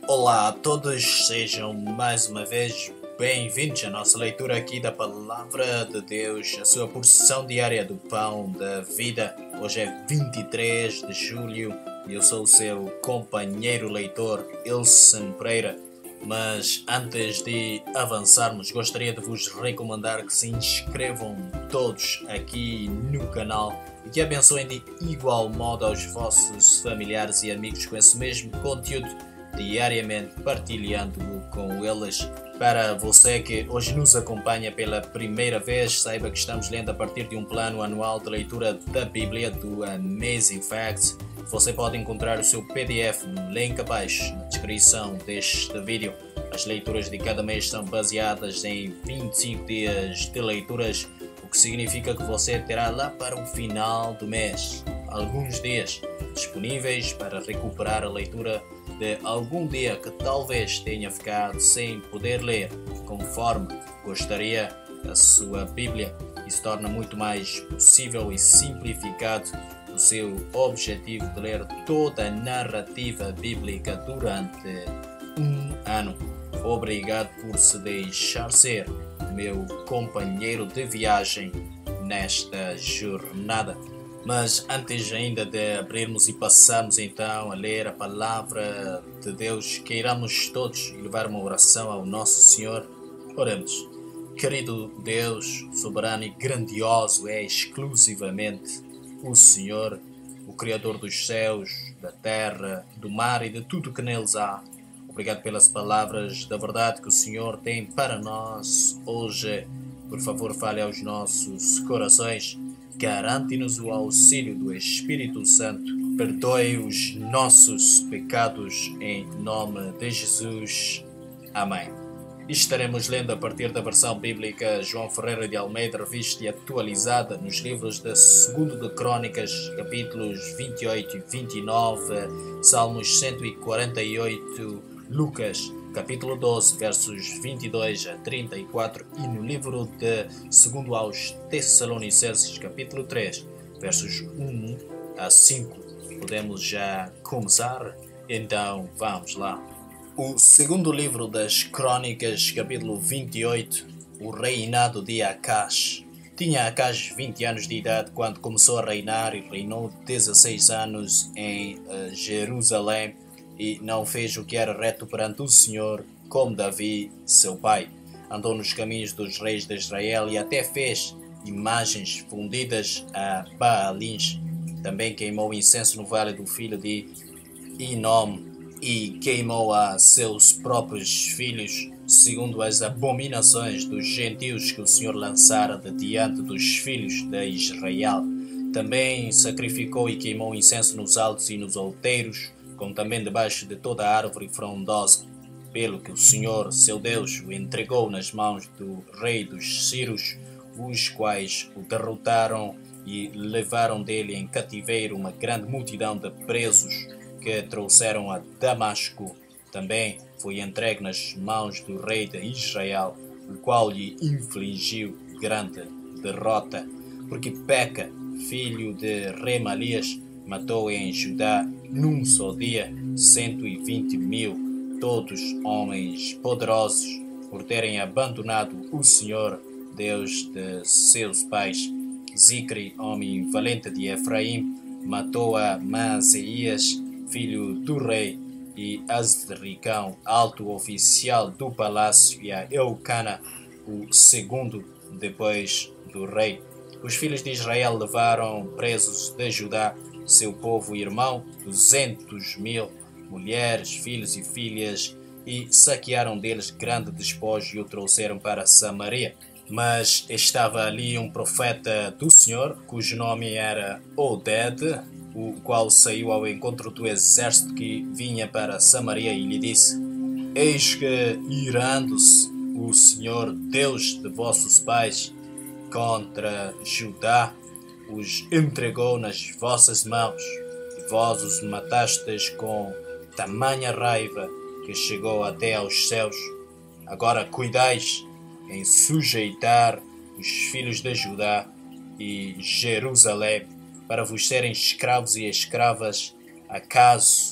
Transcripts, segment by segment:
Olá a todos, sejam mais uma vez bem-vindos à nossa leitura aqui da Palavra de Deus, a sua porção diária do Pão da Vida. Hoje é 23 de julho e eu sou o seu companheiro leitor, Ilson Pereira. Mas antes de avançarmos, gostaria de vos recomendar que se inscrevam todos aqui no canal e que abençoem de igual modo aos vossos familiares e amigos com esse mesmo conteúdo, diariamente partilhando-o com eles. Para você que hoje nos acompanha pela primeira vez, saiba que estamos lendo a partir de um plano anual de leitura da Bíblia do Amazing Facts. Você pode encontrar o seu PDF no link abaixo na descrição deste vídeo. As leituras de cada mês são baseadas em 25 dias de leituras, o que significa que você terá lá para o final do mês alguns dias disponíveis para recuperar a leitura de algum dia que talvez tenha ficado sem poder ler conforme gostaria. A sua Bíblia e se torna muito mais possível e simplificado o seu objetivo de ler toda a narrativa bíblica durante um ano. Obrigado por se deixar ser meu companheiro de viagem nesta jornada. Mas antes ainda de abrirmos e passarmos então a ler a Palavra de Deus, queiramos todos elevar uma oração ao nosso Senhor. Oremos. Querido Deus, soberano e grandioso, é exclusivamente o Senhor, o Criador dos céus, da terra, do mar e de tudo que neles há. Obrigado pelas palavras da verdade que o Senhor tem para nós hoje. Por favor, fale aos nossos corações. Garante-nos o auxílio do Espírito Santo. Perdoe os nossos pecados em nome de Jesus. Amém. Estaremos lendo a partir da versão bíblica João Ferreira de Almeida, revista e atualizada, nos livros de 2 de Crônicas, capítulos 28 e 29, Salmos 148, Lucas, capítulo 12, versos 22 a 34 e no livro de 2 aos Tessalonicenses, capítulo 3, versos 1 a 5. Podemos já começar? Então vamos lá. O segundo livro das Crônicas, capítulo 28, o reinado de Acaz. Tinha Acaz 20 anos de idade quando começou a reinar e reinou 16 anos em Jerusalém e não fez o que era reto perante o Senhor, como Davi, seu pai. Andou nos caminhos dos reis de Israel e até fez imagens fundidas a Baalins. Também queimou incenso no vale do filho de Inom e queimou a seus próprios filhos, segundo as abominações dos gentios que o Senhor lançara de diante dos filhos de Israel. Também sacrificou e queimou incenso nos altos e nos outeiros, como também debaixo de toda a árvore frondosa, pelo que o Senhor, seu Deus, o entregou nas mãos do rei dos Sírios, os quais o derrotaram e levaram dele em cativeiro uma grande multidão de presos que trouxeram a Damasco. Também foi entregue nas mãos do rei de Israel, o qual lhe infligiu grande derrota, porque Peca, filho de Remalias, matou em Judá num só dia 120.000, todos homens poderosos, por terem abandonado o Senhor, Deus de seus pais. Zicre, homem valente de Efraim, matou a Maaseias, filho do rei, e Azricão, alto oficial do palácio, e a Eucana, o segundo depois do rei. Os filhos de Israel levaram presos de Judá, seu povo e irmão, 200.000, mulheres, filhos e filhas, e saquearam deles grande despojo e o trouxeram para Samaria. Mas estava ali um profeta do Senhor, cujo nome era Oded, o qual saiu ao encontro do exército que vinha para Samaria e lhe disse: Eis que, irando-se o Senhor, Deus de vossos pais, contra Judá, os entregou nas vossas mãos, e vós os matastes com tamanha raiva que chegou até aos céus. Agora cuidais em sujeitar os filhos de Judá e Jerusalém, para vos serem escravos e escravas, acaso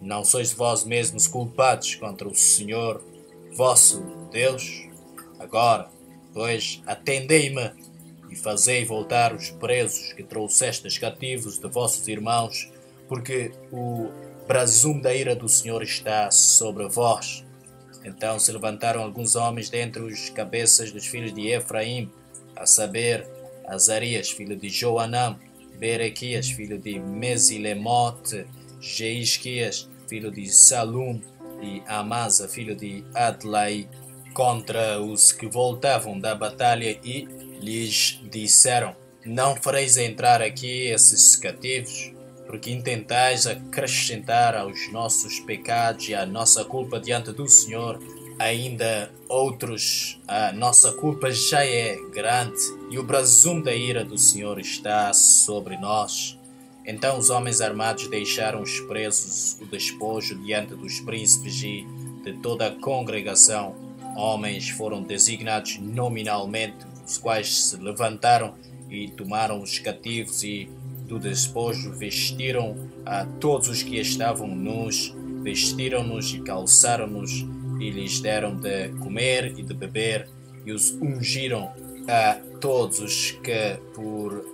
Não sois vós mesmos culpados contra o Senhor, vosso Deus? Agora, pois, atendei-me e fazei voltar os presos que trouxestes cativos de vossos irmãos, porque o brasume da ira do Senhor está sobre vós. Então se levantaram alguns homens dentre os cabeças dos filhos de Efraim, a saber, Azarias, filho de Joanã, Berequias, filho de Mesilemote, Jeisquias, filho de Salum, e Amasa, filho de Adlai, contra os que voltavam da batalha, e lhes disseram: Não fareis entrar aqui esses cativos, porque intentais acrescentar aos nossos pecados e à nossa culpa diante do Senhor ainda outros. A nossa culpa já é grande e o brasume da ira do Senhor está sobre nós. Então os homens armados deixaram os presos o despojo diante dos príncipes e de toda a congregação. Homens foram designados nominalmente, os quais se levantaram e tomaram os cativos e do despojo vestiram a todos os que estavam nus, vestiram-nos e calçaram-nos e lhes deram de comer e de beber e os ungiram a todos os que por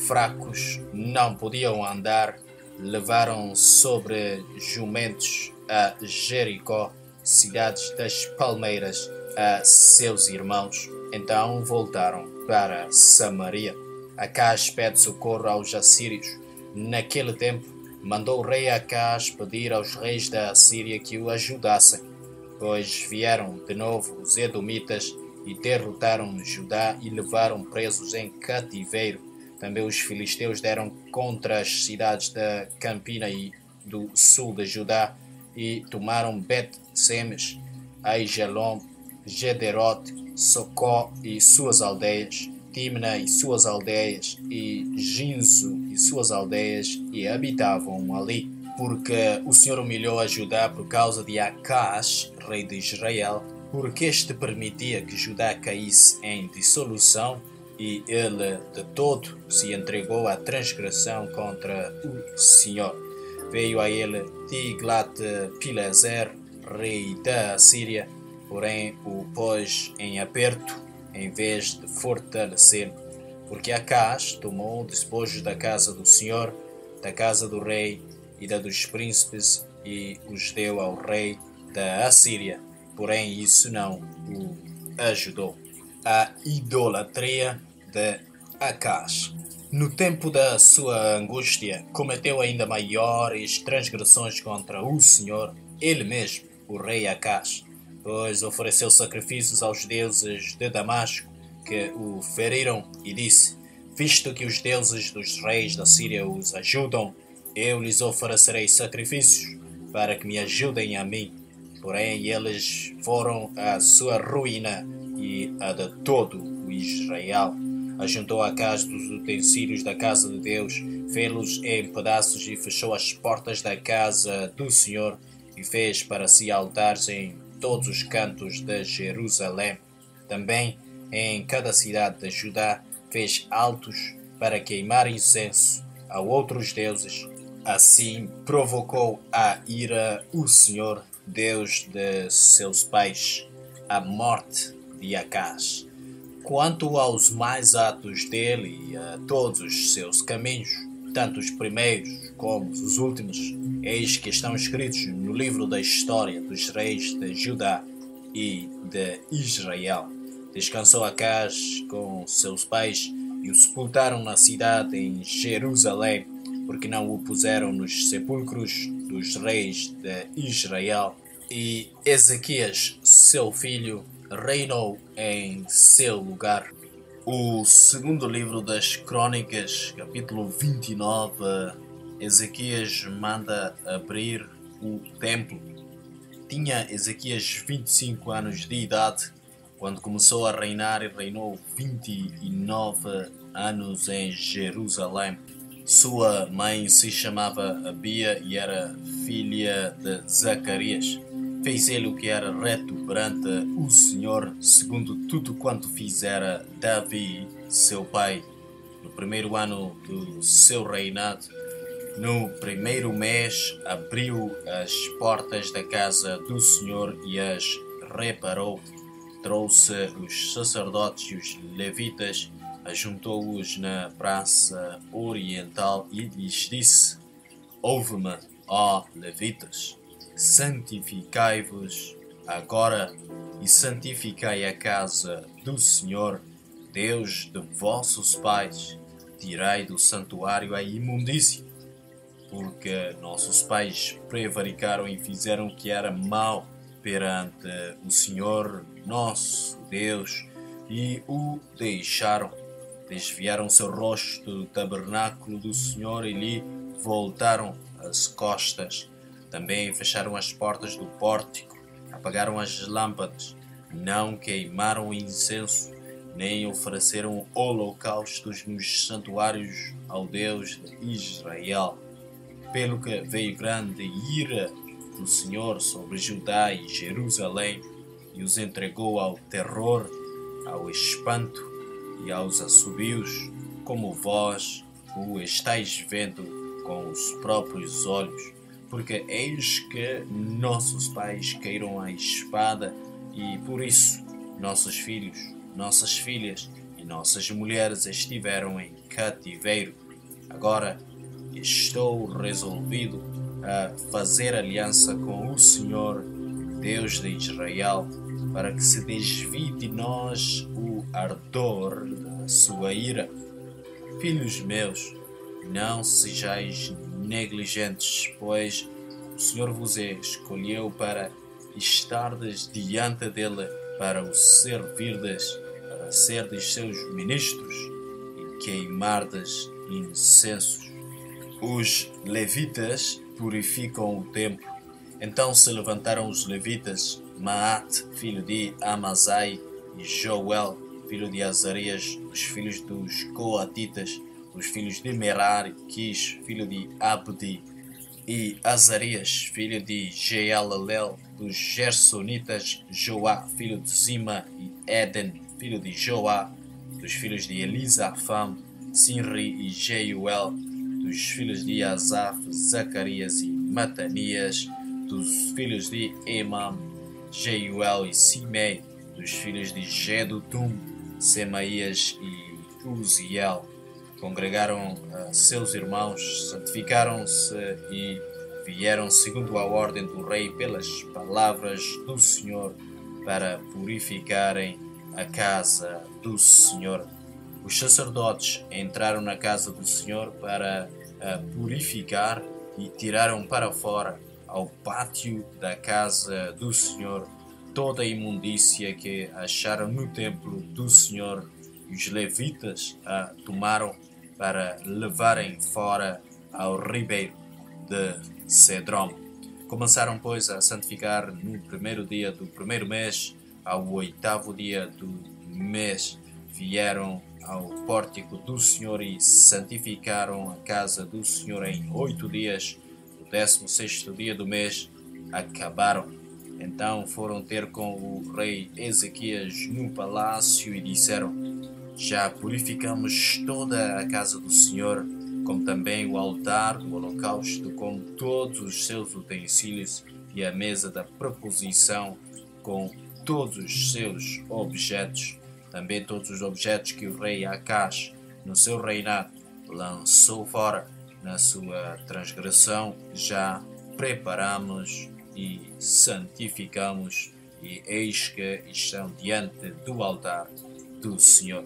fracos não podiam andar, levaram sobre jumentos a Jericó, cidades das palmeiras, a seus irmãos. Então voltaram para Samaria. Acás pede socorro aos assírios. Naquele tempo, mandou o rei Acás pedir aos reis da Assíria que o ajudassem, pois vieram de novo os edomitas e derrotaram Judá e levaram presos em cativeiro. Também os filisteus deram contra as cidades da Campina e do sul de Judá e tomaram Bet-Semes, Aijalon, Gederote, Socó e suas aldeias, Timna e suas aldeias, e Ginzo e suas aldeias, e habitavam ali. Porque o Senhor humilhou a Judá por causa de Acás, rei de Israel, porque este permitia que Judá caísse em dissolução, e ele de todo se entregou à transgressão contra o Senhor. Veio a ele Tiglat-Pileser, rei da Assíria, porém o pôs em aperto, em vez de fortalecer, porque Acás tomou despojos da casa do Senhor, da casa do rei e da dos príncipes, e os deu ao rei da Assíria, porém isso não o ajudou. A idolatria de Acás. No tempo da sua angústia, cometeu ainda maiores transgressões contra o Senhor, ele mesmo, o rei Acás, pois ofereceu sacrifícios aos deuses de Damasco, que o feriram, e disse: Visto que os deuses dos reis da Síria os ajudam, eu lhes oferecerei sacrifícios, para que me ajudem a mim. Porém eles foram a sua ruína e a de todo o Israel. Ajuntou Acás dos utensílios da casa de Deus, fê-los em pedaços e fechou as portas da casa do Senhor, e fez para si altares em todos os cantos de Jerusalém. Também em cada cidade de Judá fez altos para queimar incenso a outros deuses. Assim provocou a ira o Senhor, Deus de seus pais, a morte de Acás. Quanto aos mais atos dele e a todos os seus caminhos, tanto os primeiros como os últimos, eis que estão escritos no livro da história dos reis de Judá e de Israel. Descansou Acás com seus pais e o sepultaram na cidade em Jerusalém, porque não o puseram nos sepulcros dos reis de Israel. E Ezequias, seu filho, reinou em seu lugar. O segundo livro das Crônicas, capítulo 29, Ezequias manda abrir o templo. Tinha Ezequias 25 anos de idade quando começou a reinar, e reinou 29 anos em Jerusalém. Sua mãe se chamava Abia e era filha de Zacarias. Fez ele o que era reto perante o Senhor, segundo tudo quanto fizera Davi, seu pai. No primeiro ano do seu reinado, No primeiro mês, abriu as portas da casa do Senhor e as reparou. Trouxe os sacerdotes e os levitas, ajuntou-os na praça oriental e lhes disse: Ouve-me, ó levitas, santificai-vos agora e santificai a casa do Senhor, Deus de vossos pais. Tirai do santuário a imundícia, porque nossos pais prevaricaram e fizeram o que era mau perante o Senhor nosso Deus e o deixaram. Desviaram seu rosto do tabernáculo do Senhor e lhe voltaram as costas. Também fecharam as portas do pórtico, apagaram as lâmpadas, não queimaram incenso, nem ofereceram holocaustos nos santuários ao Deus de Israel. Pelo que veio grande ira do Senhor sobre Judá e Jerusalém, e os entregou ao terror, ao espanto e aos assobios, como vós o estáis vendo com os próprios olhos. Porque eis que nossos pais caíram à espada, e por isso nossos filhos, nossas filhas e nossas mulheres estiveram em cativeiro. Agora estou resolvido a fazer aliança com o Senhor, Deus de Israel, para que se desvie de nós o ardor da sua ira. Filhos meus, não sejais negligentes, pois o Senhor vos escolheu para estardes diante dele, para o servirdes, para serdes seus ministros e queimardes incensos. Os levitas purificam o templo. Então se levantaram os levitas, Maat, filho de Amazai, e Joel, filho de Azarias, os filhos dos Coatitas, os filhos de Merari, Quis, filho de Abdi, e Azarias, filho de Jealalel, dos Gersonitas, Joá, filho de Zima, e Eden, filho de Joá, dos filhos de Elisafam, Sinri e Jeuel, dos filhos de Asaf, Zacarias e Matanias, dos filhos de Emam, Jeuel e Simei, dos filhos de Jedutum, Semaías e Uziel. Congregaram seus irmãos, santificaram-se e vieram segundo a ordem do rei pelas palavras do Senhor para purificarem a casa do Senhor. Os sacerdotes entraram na casa do Senhor para a purificar e tiraram para fora, ao pátio da casa do Senhor, toda a imundícia que acharam no templo do Senhor. E os levitas a tomaram para levarem fora ao ribeiro de Cedrom. Começaram, pois, a santificar no primeiro dia do primeiro mês, ao 8º dia do mês. Vieram ao pórtico do Senhor e santificaram a casa do Senhor em 8 dias. No 16º dia do mês acabaram. Então foram ter com o rei Ezequias no palácio e disseram: Já purificamos toda a casa do Senhor, como também o altar do holocausto, com todos os seus utensílios, e a mesa da proposição, com todos os seus objetos. Também todos os objetos que o rei Acaz, no seu reinado, lançou fora na sua transgressão, já preparamos e santificamos, e eis que estão diante do altar do Senhor.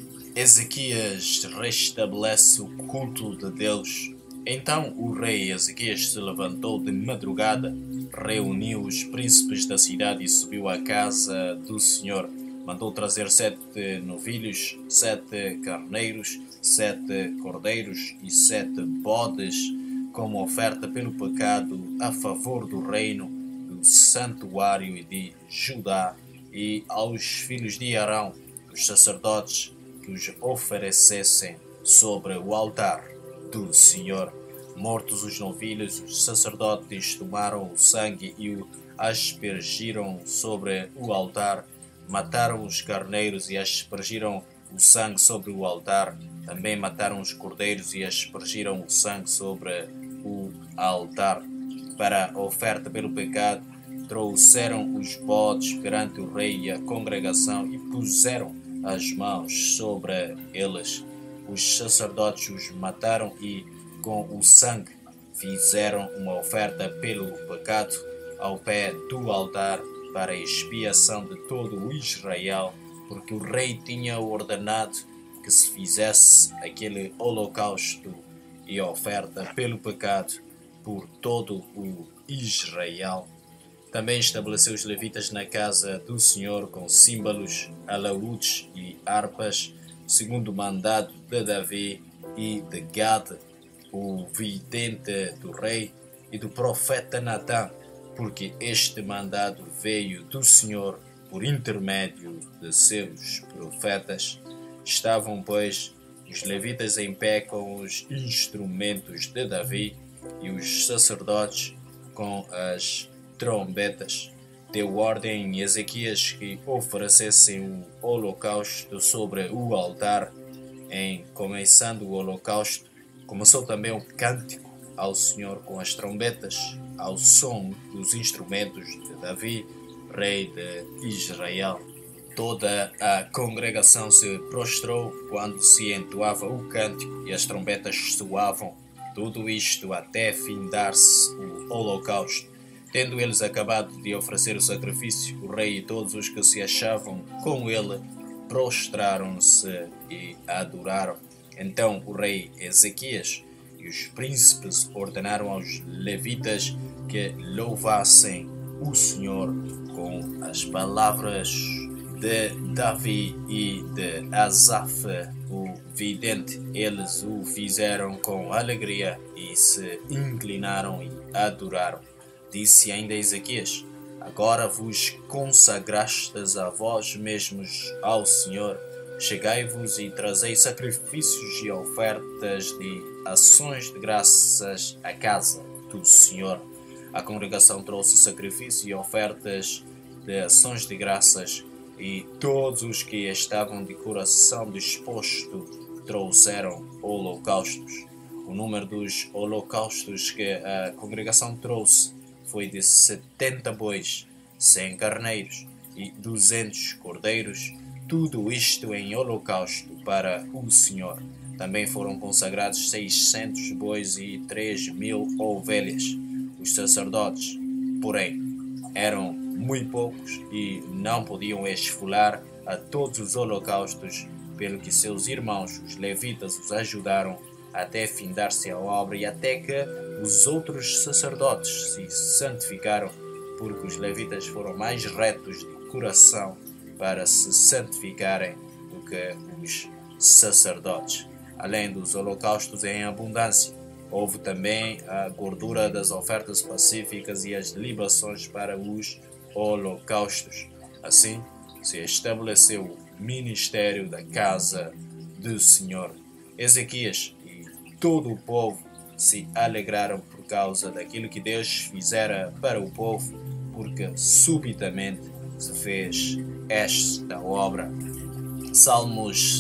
Ezequias restabelece o culto de Deus. Então o rei Ezequias se levantou de madrugada, reuniu os príncipes da cidade e subiu à casa do Senhor. Mandou trazer 7 novilhos, 7 carneiros, 7 cordeiros e 7 bodes, como oferta pelo pecado a favor do reino, do santuário e de Judá, e aos filhos de Arão, os sacerdotes, que os oferecessem sobre o altar do Senhor. Mortos os novilhos, os sacerdotes tomaram o sangue e o aspergiram sobre o altar. Mataram os carneiros e aspergiram o sangue sobre o altar. Também mataram os cordeiros e aspergiram o sangue sobre o altar. Para a oferta pelo pecado, trouxeram os bodes perante o rei e a congregação e puseram as mãos sobre eles. Os sacerdotes os mataram e, com o sangue, fizeram uma oferta pelo pecado ao pé do altar para a expiação de todo o Israel, porque o rei tinha ordenado que se fizesse aquele holocausto e oferta pelo pecado por todo o Israel. Também estabeleceu os levitas na casa do Senhor com símbolos, alaúdes e harpas, segundo o mandado de Davi e de Gad, o vidente do rei, e do profeta Natã, porque este mandado veio do Senhor por intermédio de seus profetas. Estavam, pois, os levitas em pé com os instrumentos de Davi e os sacerdotes com as trombetas. Deu ordem em Ezequias que oferecessem o holocausto sobre o altar. Em começando o holocausto, começou também o cântico ao Senhor com as trombetas, ao som dos instrumentos de Davi, rei de Israel. Toda a congregação se prostrou quando se entoava o cântico e as trombetas soavam. Tudo isto até findar-se o holocausto. Tendo eles acabado de oferecer o sacrifício, o rei e todos os que se achavam com ele prostraram-se e adoraram. Então o rei Ezequias e os príncipes ordenaram aos levitas que louvassem o Senhor com as palavras de Davi e de Asaf, o vidente. Eles o fizeram com alegria e se inclinaram e adoraram. Disse ainda Ezequias: agora vos consagrastes a vós mesmos ao Senhor. Chegai-vos e trazei sacrifícios e ofertas de ações de graças à casa do Senhor. A congregação trouxe sacrifício e ofertas de ações de graças, e todos os que estavam de coração disposto trouxeram holocaustos. O número dos holocaustos que a congregação trouxe foi de 70 bois, 100 carneiros e 200 cordeiros, tudo isto em holocausto para o Senhor. Também foram consagrados 600 bois e 3.000 ovelhas. Os sacerdotes, porém, eram muito poucos e não podiam esfolar a todos os holocaustos, pelo que seus irmãos, os levitas, os ajudaram até findar-se a obra e até que os outros sacerdotes se santificaram, porque os levitas foram mais retos de coração para se santificarem do que os sacerdotes. Além dos holocaustos em abundância, houve também a gordura das ofertas pacíficas e as libações para os holocaustos. Assim, se estabeleceu o ministério da casa do Senhor. Ezequias e todo o povo se alegraram por causa daquilo que Deus fizera para o povo, porque subitamente se fez esta obra. Salmos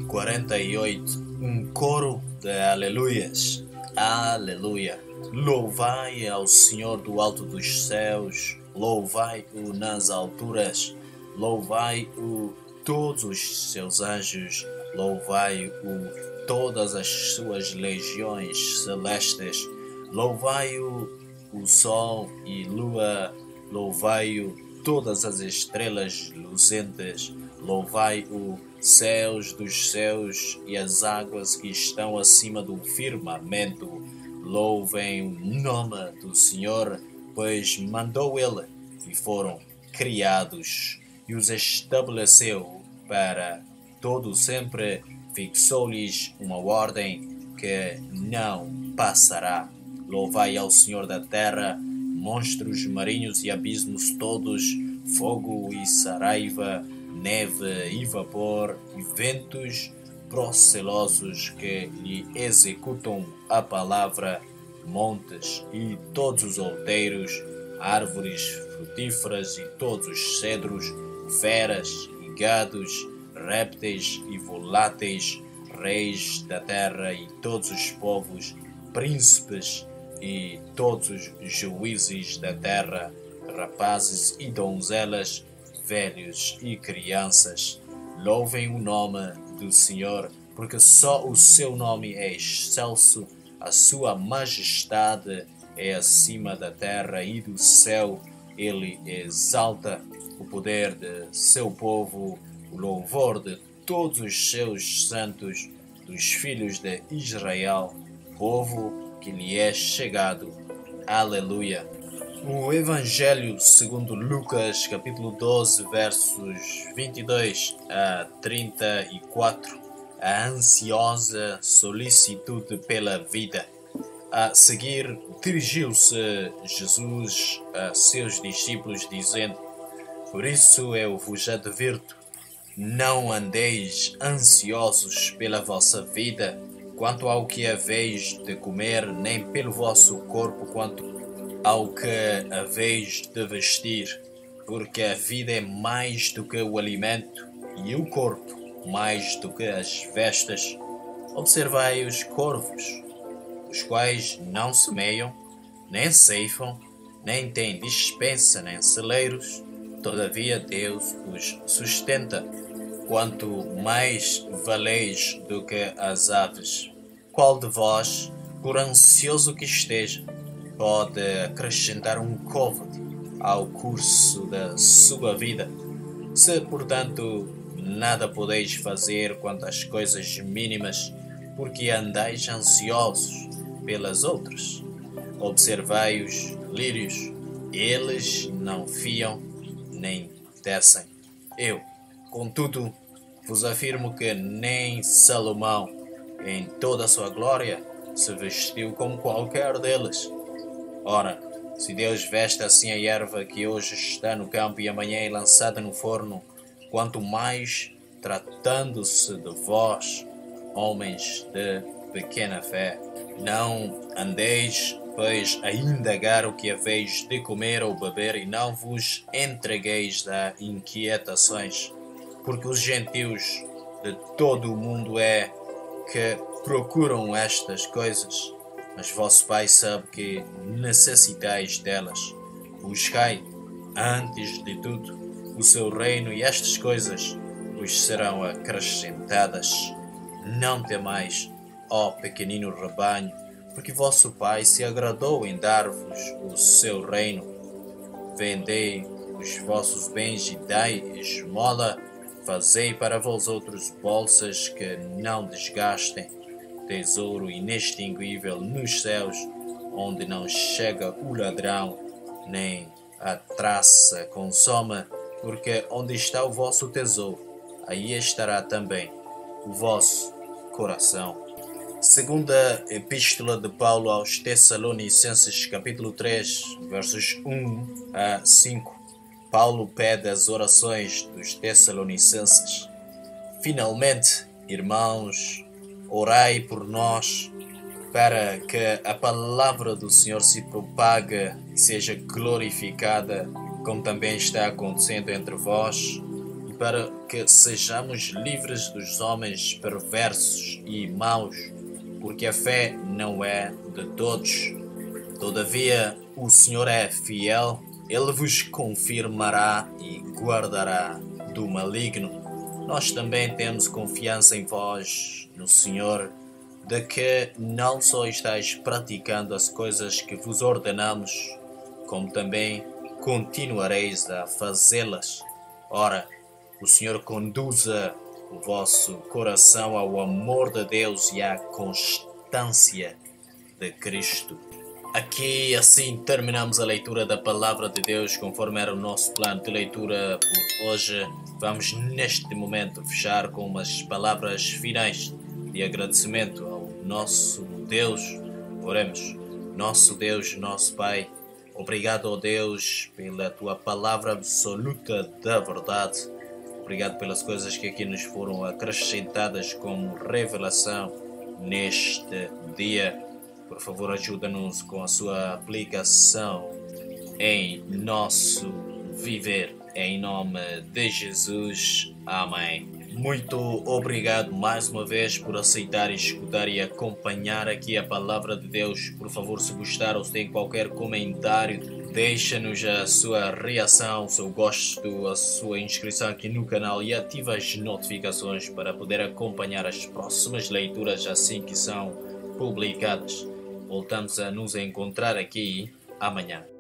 148, um coro de aleluias. Aleluia! Louvai ao Senhor do alto dos céus, louvai-o nas alturas, louvai-o todos os seus anjos, louvai-o todas as suas legiões celestes, louvai-o o sol e lua, louvai-o todas as estrelas lucentes, louvai-o céus dos céus e as águas que estão acima do firmamento. Louvem o nome do Senhor, pois mandou ele e foram criados e os estabeleceu para todo sempre. Fixou-lhes uma ordem que não passará. Louvai ao Senhor da terra, monstros marinhos e abismos todos, fogo e saraiva, neve e vapor, e ventos procelosos que lhe executam a palavra, montes e todos os outeiros, árvores frutíferas e todos os cedros, feras e gados, répteis e voláteis, reis da terra e todos os povos, príncipes e todos os juízes da terra, rapazes e donzelas, velhos e crianças. Louvem o nome do Senhor, porque só o seu nome é excelso, a sua majestade é acima da terra e do céu. Ele exalta o poder de seu povo, o louvor de todos os seus santos, dos filhos de Israel, povo que lhe é chegado. Aleluia. O Evangelho segundo Lucas, capítulo 12, versos 22 a 34. A ansiosa solicitude pela vida. A seguir, dirigiu-se Jesus a seus discípulos, dizendo: Por isso eu vos advirto, não andeis ansiosos pela vossa vida, quanto ao que haveis de comer, nem pelo vosso corpo, quanto ao que haveis de vestir, porque a vida é mais do que o alimento, e o corpo mais do que as vestes. Observai os corvos, os quais não semeiam, nem ceifam, nem têm despensa, nem celeiros, todavia Deus os sustenta. Quanto mais valeis do que as aves. Qual de vós, por ansioso que esteja, pode acrescentar um côvado ao curso da sua vida? Se, portanto, nada podeis fazer quanto às coisas mínimas, porque andais ansiosos pelas outras. Observai os lírios, eles não fiam nem tecem. Eu, contudo, vos afirmo que nem Salomão, em toda a sua glória, se vestiu como qualquer deles. Ora, se Deus veste assim a erva que hoje está no campo e amanhã é lançada no forno, quanto mais tratando-se de vós, homens de pequena fé. Não andeis, pois, a indagar o que haveis de comer ou beber, e não vos entregueis a inquietações, porque os gentios de todo o mundo é que procuram estas coisas, mas vosso Pai sabe que necessitais delas. Buscai, antes de tudo, o seu reino, e estas coisas vos serão acrescentadas. Não temais, ó pequenino rebanho, porque vosso Pai se agradou em dar-vos o seu reino. Vendei os vossos bens e dai esmola. Fazei para vós outros bolsas que não desgastem, tesouro inextinguível nos céus, onde não chega o ladrão, nem a traça consome, porque onde está o vosso tesouro, aí estará também o vosso coração. Segunda Epístola de Paulo aos Tessalonicenses, capítulo 3, versos 1 a 5. Paulo pede as orações dos Tessalonicenses. Finalmente, irmãos, orai por nós, para que a palavra do Senhor se propague e seja glorificada, como também está acontecendo entre vós, e para que sejamos livres dos homens perversos e maus, porque a fé não é de todos. Todavia, o Senhor é fiel, Ele vos confirmará e guardará do maligno. Nós também temos confiança em vós, no Senhor, de que não só estáis praticando as coisas que vos ordenamos, como também continuareis a fazê-las. Ora, o Senhor conduza o vosso coração ao amor de Deus e à constância de Cristo. Aqui, assim, terminamos a leitura da Palavra de Deus, conforme era o nosso plano de leitura por hoje. Vamos, neste momento, fechar com umas palavras finais de agradecimento ao nosso Deus. Oremos. Nosso Deus, nosso Pai, obrigado, ó Deus, pela Tua Palavra absoluta da verdade. Obrigado pelas coisas que aqui nos foram acrescentadas como revelação neste dia. Por favor, ajuda-nos com a sua aplicação em nosso viver. Em nome de Jesus. Amém. Muito obrigado mais uma vez por aceitar, escutar e acompanhar aqui a palavra de Deus. Por favor, se gostar ou se tem qualquer comentário, deixa-nos a sua reação, o seu gosto, a sua inscrição aqui no canal e ativa as notificações para poder acompanhar as próximas leituras assim que são publicadas. Voltamos a nos encontrar aqui amanhã.